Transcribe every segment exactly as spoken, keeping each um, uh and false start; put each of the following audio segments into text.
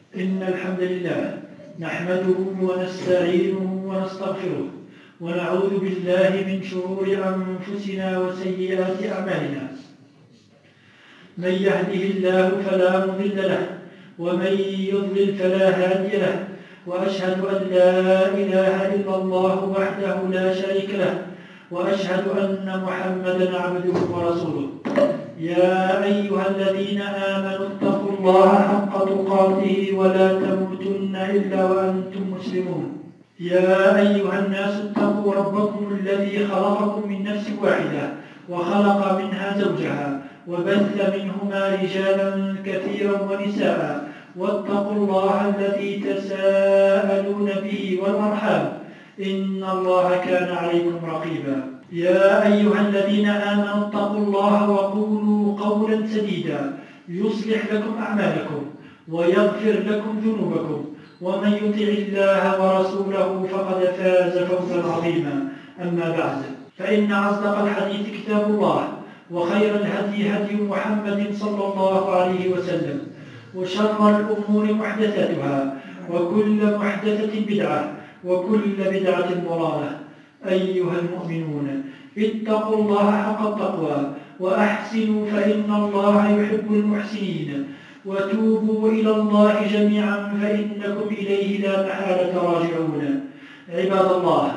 إن الحمد لله نحمده ونستعينه ونستغفره ونعوذ بالله من شرور أنفسنا وسيئات أعمالنا. من يهده الله فلا مضل له ومن يضلل فلا هادي له، وأشهد أن لا إله إلا الله وحده لا شريك له، وأشهد أن محمدا عبده ورسوله. يا أيها الذين آمنوا اتقوا الله حق تقاته ولا تموتن إلا وأنتم مسلمون. يا أيها الناس اتقوا ربكم الذي خلقكم من نفس واحدة وخلق منها زوجها وبث منهما رجالا كثيرا ونساء، واتقوا الله الذي تساءلون به والأرحام إن الله كان عليكم رقيبا. يا أيها الذين آمنوا اتقوا الله وقولوا قولا سديدا يصلح لكم أعمالكم ويغفر لكم ذنوبكم، ومن يطع الله ورسوله فقد فاز فوزا عظيما. أما بعد، فإن أصدق الحديث كتاب الله، وخير الهدي هدي محمد صلى الله عليه وسلم، وشر الأمور محدثاتها، وكل محدثة بدعة، وكل بدعة ضلالة. أيها المؤمنون، اتقوا الله حق التقوى وأحسنوا فإن الله يحب المحسنين، وتوبوا إلى الله جميعا فإنكم إليه لا محالة راجعون. عباد الله،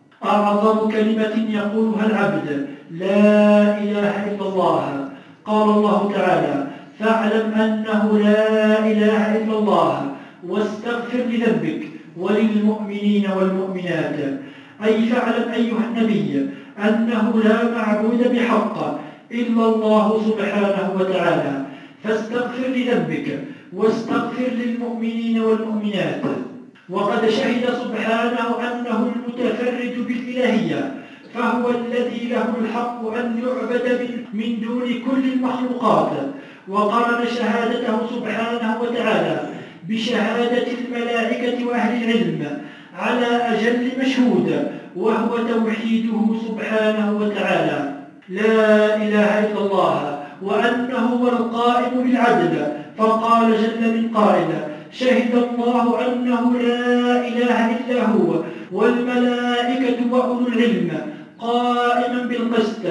أعظم كلمة يقولها العبد لا إله إلا الله. قال الله تعالى: فاعلم أنه لا إله إلا الله واستغفر لذنبك وللمؤمنين والمؤمنات. أي فاعلم أيها النبي أنه لا معبود بحق إلا الله سبحانه وتعالى، فاستغفر لذنبك واستغفر للمؤمنين والمؤمنات. وقد شهد سبحانه أنه المتفرد بالإلهية، فهو الذي له الحق أن يعبد من دون كل المخلوقات، وقرن شهادته سبحانه وتعالى بشهادة الملائكة وأهل العلم على أجل مشهود، وهو توحيده سبحانه وتعالى لا إله إلا الله، وأنه هو القائم بالعدل. فقال جل من قائل: شهد الله أنه لا إله إلا هو والملائكة وأولو العلم قائما بالقسط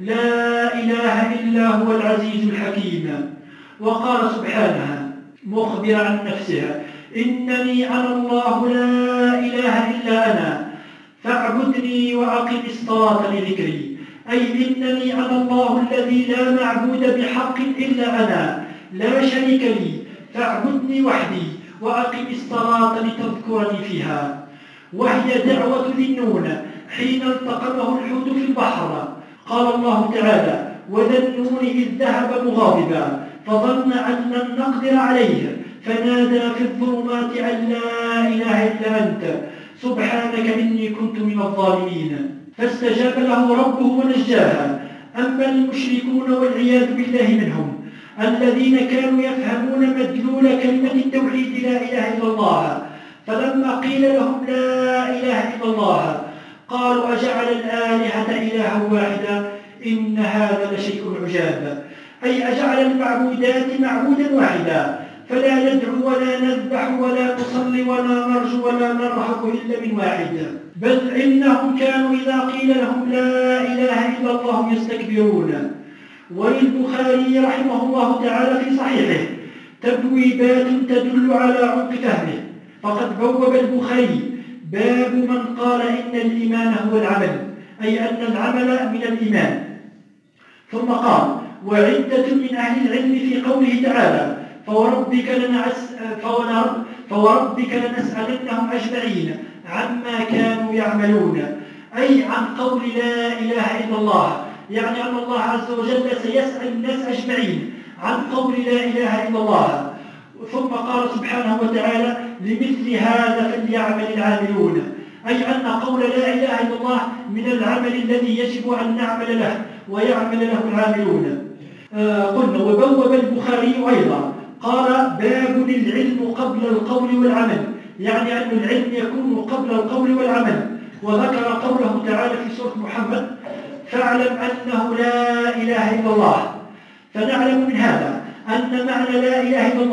لا إله إلا هو العزيز الحكيم. وقال سبحانه مخبرا عن نفسه: إنني أنا الله لا إله إلا أنا فاعبدني وأقم الصلاة لذكري. أي إنني أنا الله الذي لا معبود بحق إلا أنا، لا شريك لي، فاعبدني وحدي وأقم الصلاة لتذكرني فيها. وهي دعوة ذي النون حين التقمه الحوت في البحر. قال الله تعالى: وذا النون إذ ذهب مغاضبا فظن أن لن نقدر عليه فنادى في الظلمات أن لا إله إلا أنت سبحانك إني كنت من الظالمين، فاستجاب له ربه ونجاه. أما المشركون والعياذ بالله منهم الذين كانوا يفهمون مدلول كلمة التوحيد لا إله إلا الله، فلما قيل لهم لا إله إلا الله قالوا: أجعل الآلهة إلها واحدا إن هذا لشيء عجاب. أي أجعل المعبودات معبودا واحدا، فلا ندعو ولا نذبح ولا نصلي ولا نرجو ولا نرهب إلا من واحد. بل إنهم كانوا إذا قيل لهم لا إله إلا الله يستكبرون. وللبخاري رحمه الله تعالى في صحيحه تبويبات تدل على عمق فهمه، فقد بوب البخاري باب من قال إن الإيمان هو العمل، أي أن العمل من الإيمان. ثم قال: وعدة من أهل العلم في قوله تعالى: فوربك, لنعس فوربك لنسألنهم أجمعين عما كانوا يعملون. أي عن قول لا إله إلا الله، يعني أن الله عز وجل سيسأل الناس أجمعين عن قول لا إله إلا الله. ثم قال سبحانه وتعالى: لمثل هذا فليعمل العاملون. أي أن قول لا إله إلا الله من العمل الذي يجب أن نعمل له ويعمل له العاملون. آه قلنا وبوب البخاري أيضا قال: باب العلم قبل القول والعمل، يعني أن العلم يكون قبل القول والعمل. وذكر قوله تعالى في سورة محمد: فاعلم أنه لا إله إلا الله. فنعلم من هذا أن معنى لا إله إلا الله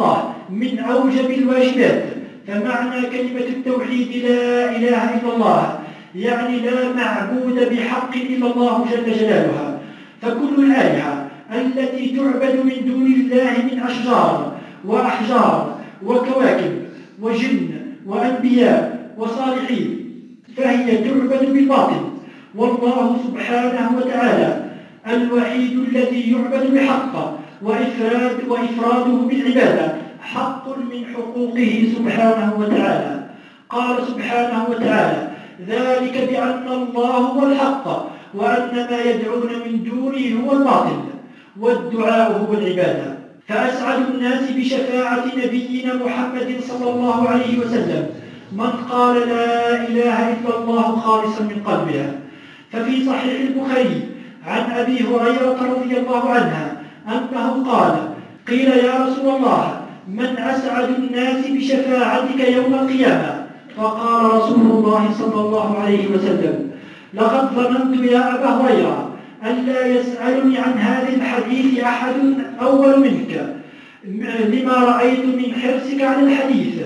من أوجب الواجبات. فمعنى كلمة التوحيد لا إله إلا الله يعني لا معبود بحق إلا الله جل جلاله. فكل الآلهة التي تعبد من دون الله من أشجار وأحجار وكواكب وجن وأنبياء وصالحين فهي تعبد بالباطل، والله سبحانه وتعالى الوحيد الذي يعبد بحق، وإفراد وإفراده بالعبادة حق من حقوقه سبحانه وتعالى. قال سبحانه وتعالى: ذلك بأن الله هو الحق وأن ما يدعون من دونه هو الباطل والدعاء هو العبادة. فأسعد الناس بشفاعة نبينا محمد صلى الله عليه وسلم من قال لا إله إلا الله خالصا من قلبها. ففي صحيح البخاري عن أبي هريرة رضي الله عنها أنه قال: قيل يا رسول الله من أسعد الناس بشفاعتك يوم القيامة؟ فقال رسول الله صلى الله عليه وسلم: لقد ظننت يا أبا هريرة ألا يسألني عن هذا الحديث أحد أول منك لما رأيت من حرصك عن الحديث.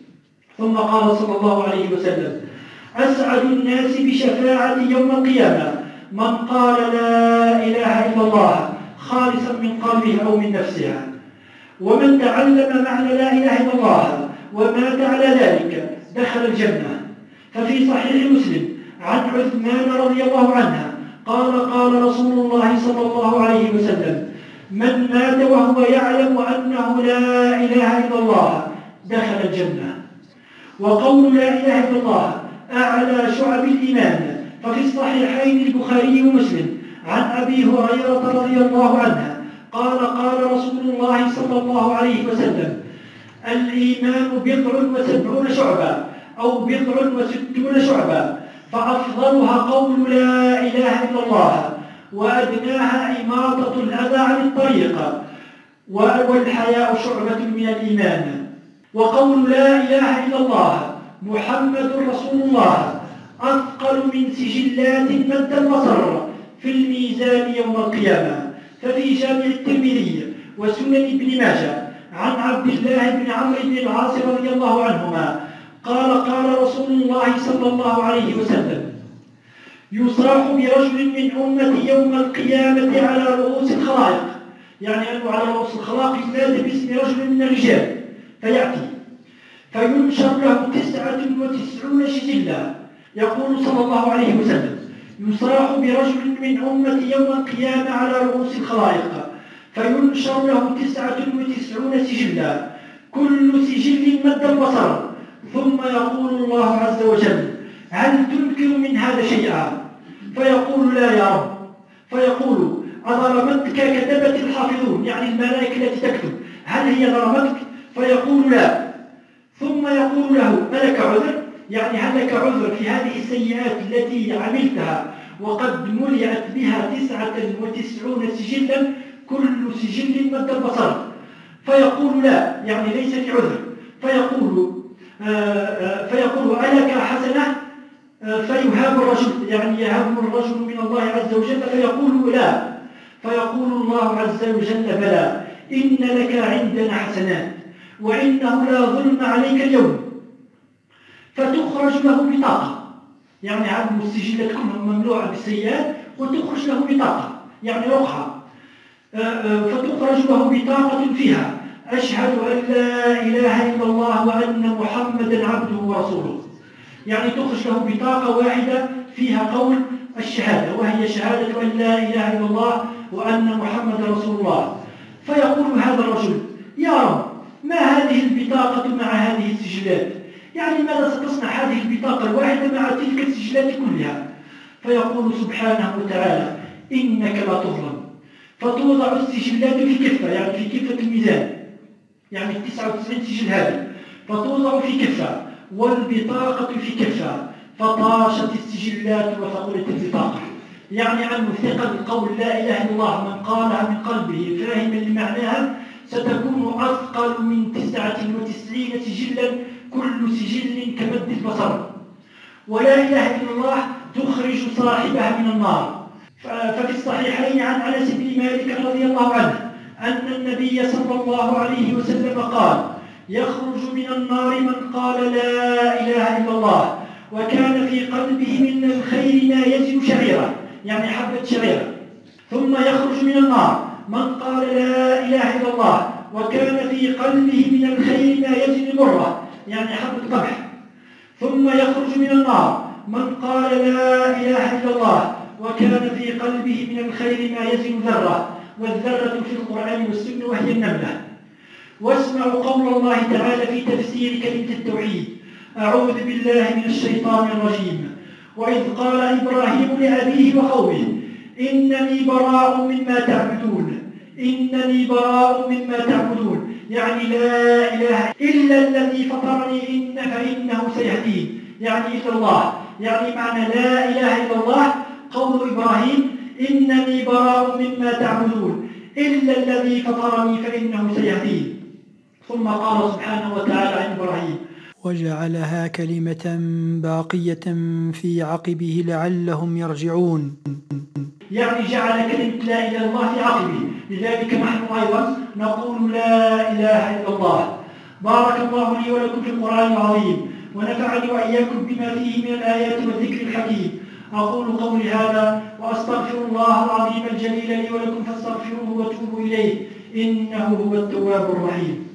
ثم قال صلى الله عليه وسلم: أسعد الناس بشفاعة يوم القيامة من قال لا إله إلا الله خالصا من قلبه أو من نفسها، ومن تعلم معنى لا إله إلا الله ومات على ذلك دخل الجنة. ففي صحيح مسلم عن عثمان رضي الله عنها قال: قال رسول الله صلى الله عليه وسلم: من مات وهو يعلم أنه لا إله إلا الله دخل الجنة. وقول لا إله إلا الله أعلى شعب الإيمان. ففي الصحيحين البخاري ومسلم عن أبي هريرة رضي الله عنها قال: قال رسول الله صلى الله عليه وسلم: الإيمان بضع وسبعون شعبة أو بضع وستون شعبة، فأفضلها قول لا إله إلا الله، وأدناها إماطة الأذى عن الطريق، والحياء شعبة من الإيمان. وقول لا إله إلا الله محمد رسول الله أثقل من سجلات مد البصر في الميزان يوم القيامة. ففي جامع الترمذي وسنن ابن ماجه عن عبد الله بن عمرو بن العاص رضي الله عنهما قال: قال رسول الله صلى الله عليه وسلم: يصاح برجل من أمتي يوم القيامة على رؤوس الخلائق، يعني أنه على رؤوس الخلائق ينادى باسم رجل من الرجال فيأتي فينشر له تسعة وتسعون سجلا. يقول صلى الله عليه وسلم: يصاح برجل من أمتي يوم القيامة على رؤوس الخلائق فينشر له تسعة وتسعون سجلا كل سجل مد البصر، ثم يقول الله عز وجل: هل تنكر من هذا شيئا؟ فيقول: لا يا رب. فيقول: أظلمتك كتبت الحافظون، يعني الملائكة التي تكتب، هل هي ظلمتك؟ فيقول: لا. ثم يقول له: ألك عذر؟ يعني هل لك عذر في هذه السيئات التي عملتها وقد ملئت بها تسعة وتسعون سجلا كل سجل مد البصر؟ فيقول: لا، يعني ليس لي عذر. فيقول آآ فيقول: ألك حسنة؟ فيهاب الرجل، يعني يهاب الرجل من الله عز وجل، فيقول: لا. فيقول الله عز وجل: بلى، إن لك عندنا حسنات وإنه لا ظلم عليك اليوم. فتخرج له بطاقة، يعني هذه السجلات كلها مملوءة بالسيئات، وتخرج له بطاقة يعني رقعة، فتخرج له بطاقة فيها: أشهد أن لا إله إلا الله وأن محمدا عبده ورسوله. يعني تخرج له بطاقة واحدة فيها قول الشهادة، وهي شهادة أن لا إله إلا الله وأن محمدا رسول الله. فيقول هذا الرجل: يا رب، ما هذه البطاقة مع هذه السجلات؟ يعني ماذا ستصنع هذه البطاقة الواحدة مع تلك السجلات كلها؟ فيقول سبحانه وتعالى: إنك لا تظلم. فتوضع السجلات في كفة، يعني في كفة الميزان، يعني التسعة وتسعين سجل هذه فتوضع في كفة والبطاقة في كفة، فطاشت السجلات وثقلت البطاقة. يعني عن ثقل قول لا إله إلا الله من قالها من قلبه فاهما لمعناها ستكون أثقل من تسعة وتسعين سجلا كل سجل كمد البصر. ولا إله إلا الله تخرج صاحبها من النار. ففي الصحيحين عن أنس بن مالك رضي الله عنه أن النبي صلى الله عليه وسلم قال: يخرج من النار من قال لا إله إلا الله وكان في قلبه من الخير ما يزن شعيرة، يعني حبة شعيرة. ثم يخرج من النار من قال لا إله إلا الله وكان في قلبه من الخير ما يزن مرة، يعني حبة قمح. ثم يخرج من النار من قال لا إله إلا الله وكان في قلبه من الخير ما يزن ذرة، والذرة في القرآن والسنة وهي النملة. واسمعوا قول الله تعالى في تفسير كلمة التوحيد: أعوذ بالله من الشيطان الرجيم. وإذ قال إبراهيم لأبيه وقومه إنني براء مما تعبدون إنني براء مما تعبدون، يعني لا إله إلا الذي فطرني إن فإنه سيهدين، يعني إلا الله، يعني معنى لا إله إلا الله قول إبراهيم إنني براء مما تعبدون إلا الذي فطرني فإنه سيهدين. ثم قال سبحانه وتعالى عن إبراهيم: وجعلها كلمة باقية في عقبه لعلهم يرجعون، يعني جعل كلمة لا إله إلا الله في عقبه. لذلك نحن أيضا نقول لا إله إلا الله. بارك الله لي ولكم في القرآن العظيم، ونفعني وإياكم بما فيه من الآيات والذكر الحكيم. أقول قولي هذا وأستغفر الله العظيم الجليل لي ولكم فاستغفروه وتوبوا إليه إنه هو التواب الرحيم.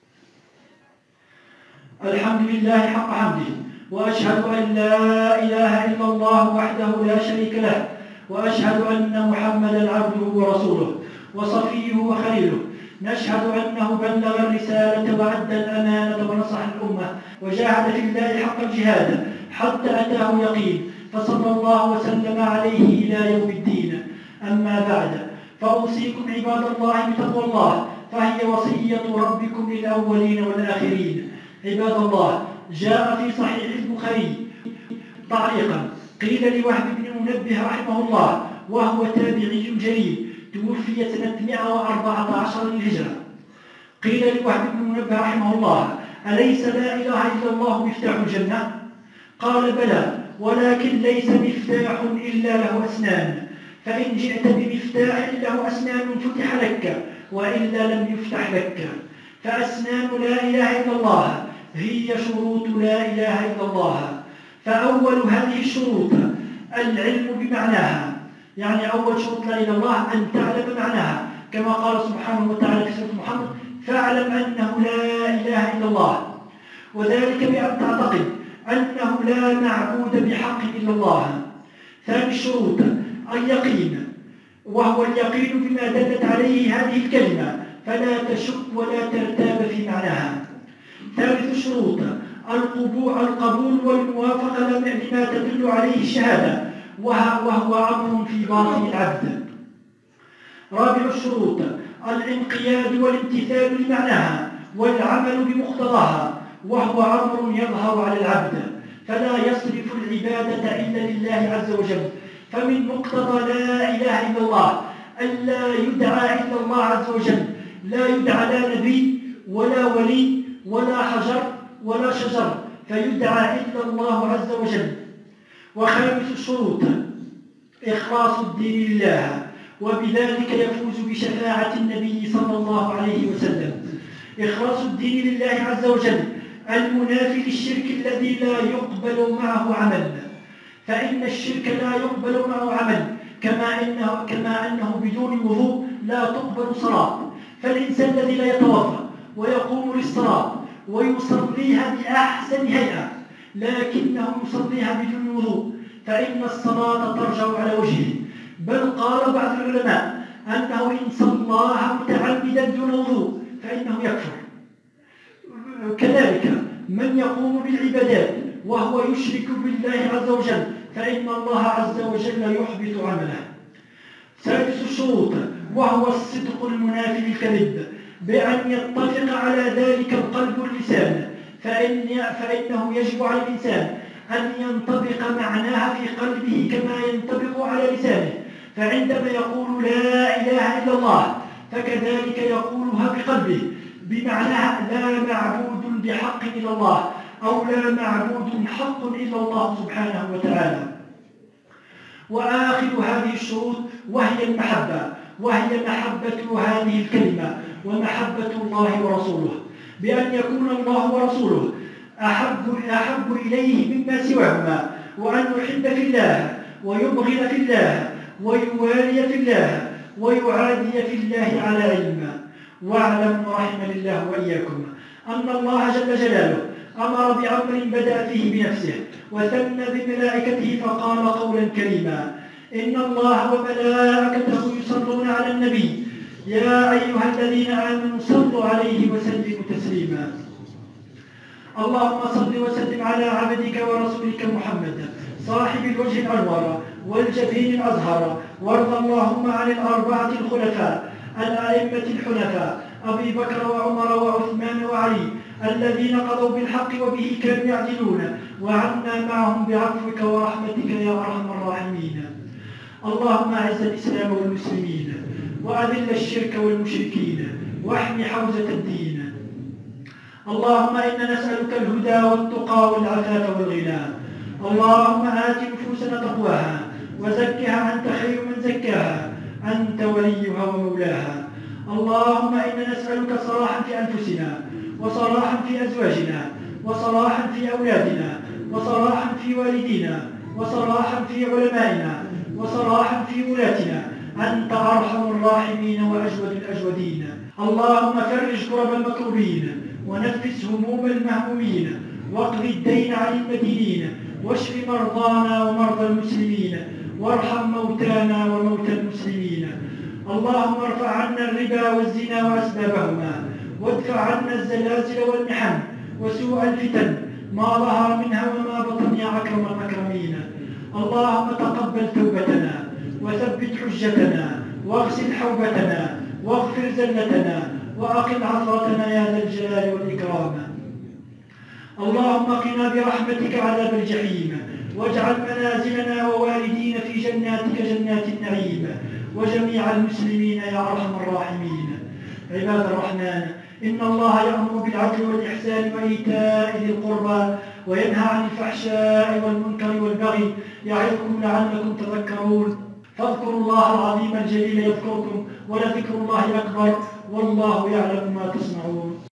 الحمد لله حق حمده، وأشهد أن لا إله إلا الله وحده لا شريك له، وأشهد أن محمدا عبده ورسوله وصفيه وخليله. نشهد أنه بلغ الرسالة وأدى الأمانة ونصح الأمة وجاهد في الله حق الجهاد حتى أتاه يقين، فصلى الله وسلم عليه إلى يوم الدين. أما بعد، فأوصيكم عباد الله بتقوى الله، فهي وصية ربكم للأولين والآخرين. عباد الله، جاء في صحيح البخاري تعليقا قيل لوهب بن منبه رحمه الله وهو تابعي جليل توفي سنة مئة وأربعة عشر للهجرة، قيل لوهب بن منبه رحمه الله: أليس لا إله إلا الله مفتاح الجنة؟ قال: بلى، ولكن ليس مفتاح إلا له أسنان، فإن جئت بمفتاح له أسنان فتح لك، وإلا لم يفتح لك. فأسنان لا إله إلا الله هي شروط لا إله إلا الله. فأول هذه الشروط العلم بمعناها، يعني أول شروط لا إله إلا الله أن تعلم معناها، كما قال سبحانه وتعالى في سورة محمد: فاعلم أنه لا إله إلا الله، وذلك بأن تعتقد أنه لا معبود بحق إلا الله. ثاني الشروط اليقين، وهو اليقين بما دلت عليه هذه الكلمة، فلا تشك ولا ترتاب في معناها. ثالث الشروط القبول والموافقة لما تدل عليه الشهادة، وهو أمر في باطن العبد. رابع الشروط الانقياد والامتثال لمعناها والعمل بمقتضاها، وهو أمر يظهر على العبد، فلا يصرف العبادة إلا لله عز وجل. فمن مقتضى لا إله إلا الله ألا يدعى إلا الله عز وجل، لا يدعى لا نبي ولا ولي ولا حجر ولا شجر، فيدعى إلا الله عز وجل. وخامس الشروط إخلاص الدين لله، وبذلك يفوز بشفاعة النبي صلى الله عليه وسلم. إخلاص الدين لله عز وجل المنافي للشرك الذي لا يقبل معه عمل، فإن الشرك لا يقبل معه عمل، كما إنه, كما أنه بدون وضوء لا تقبل صلاة. فالإنسان الذي لا يتوضأ ويقوم للصلاة ويصليها بأحسن هيئة لكنه يصليها بدون وضوء، فإن الصلاة ترجع على وجهه. بل قال بعض العلماء أنه إن صلاها متعمدا دون وضوء فإنه يكفر. كذلك من يقوم بالعبادات وهو يشرك بالله عز وجل فإن الله عز وجل يحبط عمله. سادس الشروط وهو الصدق المنافي للكذب، بأن يتفق على ذلك القلب واللسان، فإن فإنه يجب على الإنسان أن ينطبق معناها في قلبه كما ينطبق على لسانه. فعندما يقول لا إله إلا الله فكذلك يقولها بقلبه بمعناها لا معبود بحق إلا الله، أو لا معبود حق إلا الله سبحانه وتعالى. وآخر هذه الشروط وهي المحبة، وهي محبة هذه الكلمة ومحبة الله ورسوله. بأن يكون الله ورسوله أحب, أحب إليه مما سواهما، وأن يحب في الله ويبغض في الله ويوالي في الله ويعادي في الله على علم. واعلم رحمني الله وإياكم أن الله جل جلاله أمر بأمر بدأ فيه بنفسه وثنى بملائكته فقال قولا كريما: إن الله وملائكته يصلون على النبي يا أيها الذين آمنوا صلوا عليه وسلموا تسليما. اللهم صل وسلم على عبدك ورسولك محمد صاحب الوجه الأنور والجبين الأزهر، وارض اللهم عن الأربعة الخلفاء الأئمة الحنفاء أبي بكر وعمر وعثمان وعلي الذين قضوا بالحق وبه كانوا يعدلون، وعنا معهم بعفوك ورحمتك يا أرحم الراحمين. اللهم أعز الإسلام والمسلمين وأذل الشرك والمشركين واحمي حوزة الدين. اللهم إنا نسألك الهدى والتقى والعفاف والغنى. اللهم آت نفوسنا تقواها وزكها أنت خير من زكاها أنت وليها ومولاها. اللهم إنا نسألك صلاحا في أنفسنا وصلاحا في أزواجنا وصلاحا في أولادنا وصلاحا في والدينا وصلاحا في علمائنا وصلاحا في ولاتنا أنت أرحم الراحمين وأجود الأجودين. اللهم فرج كرب المكروبين ونفس هموم المهمومين واقض الدين عن المدينين واشف مرضانا ومرضى المسلمين وارحم موتانا وموتى المسلمين. اللهم ارفع عنا الربا والزنا وأسبابهما، وادفع عنا الزلازل والمحن وسوء الفتن ما ظهر منها وما بطن يا أكرم الأكرمين. اللهم تقبل توبتنا وثبت حجتنا واغسل حوبتنا واغفر زلتنا وأقم عثرتنا يا ذا الجلال والإكرام. اللهم قنا برحمتك عذاب الجحيم، واجعل منازلنا ووالدينا في جناتك جنات النعيم وجميع المسلمين يا أرحم الراحمين. عباد الرحمن، إن الله يأمر بالعدل والإحسان وإيتاء ذي القربى وينهى عن الفحشاء والمنكر والبغي يعظكم لعلكم تذكرون. فاذكروا الله العظيم الجليل يذكركم ولذكر الله أكبر والله يعلم ما تصنعون.